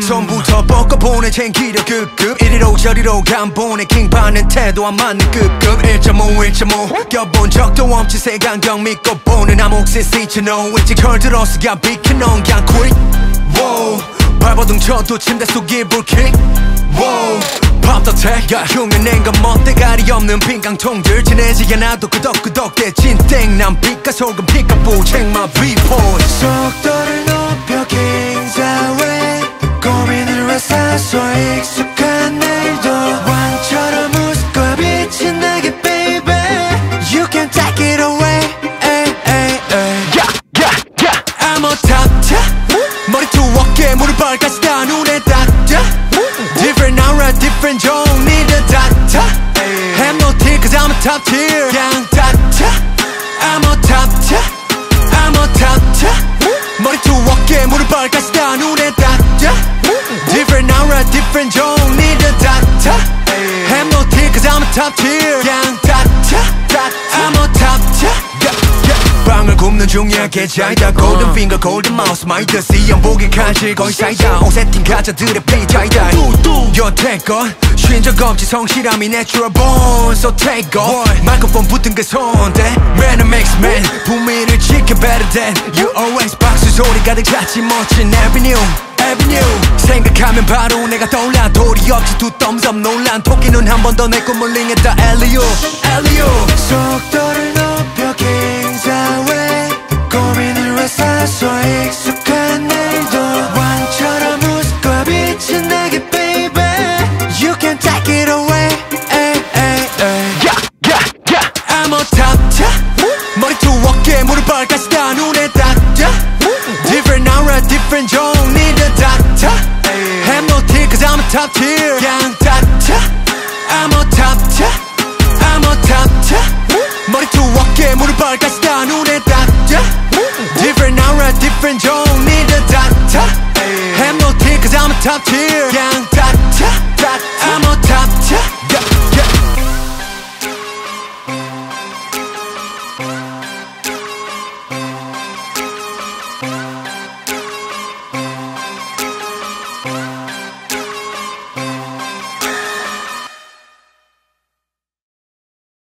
처음부터 뻗어보내 챙기려 급급 이리로 저리로 간보내 킹받는 태도 안 맞는 급급 1.5 껴본 적도 없지 색안경 믿고 보는 암흑색 시치노 일찍 철들어서 비켜놓은 그냥 quit wow. 발버둥 쳐도 침대 속 이불킥 wow. 팝더택 흉내낸 건 멋대가리 없는 빈깡통들 지내지 않아도 끄덕끄덕대 진땡 난 빛과 소금 피카부 check my viewpoint 속도를 높여 긴 사회 고민을 왜 사소 익숙한 일도 왕처럼 웃고 빛이 나게 baby You can take it away I'm on top 머리투 어깨 무릎 발까지 다 눈에 닿자 Different aura different 종류의 닥터 Have no tear cause I'm a top tier 그냥 닥쳐 I'm on top I'm on top 머리투 어깨 무릎 발까지 다 눈에 닿자 Different aura different 종류의 닥터 Have no tear cause I'm a top tier 그냥 닥쳐 I'm on top 빵을 굽는 중이야 개차이다 golden finger golden mouse 마이드 시연복의 간질 거의 사이다 오세팅 가자들의 피자이다 여태껏 쉰 적 없지 성실함이 natural born so take off 마이크폰 붙은 그 손대 Man a mix man 분위를 지켜 better than you always 박수 소리 가득 찼지 멋진 avenue 생각하면 바로 내가 떠올라 돌이 없지 two thumbs up 놀란 토끼는 한 번 더 내 꿈을 링했다 엘리오 속도를 높여 긴 사회 고민을 왜 사소 익숙한 일도 왕처럼 웃고 빛이 나게 baby You can take it away I'm on top 머리투 어깨 무릎 발까지 다 눈에 닿자 Different aura different 종류의 닥터 Have no tear cause I'm a top tier 그냥 닥쳐 I'm on top I'm on top 머리투 어깨 무릎 발까지 다 눈에 닿자 Different aura different 종류의 닥터 Have no tear cause I'm a top tier 그냥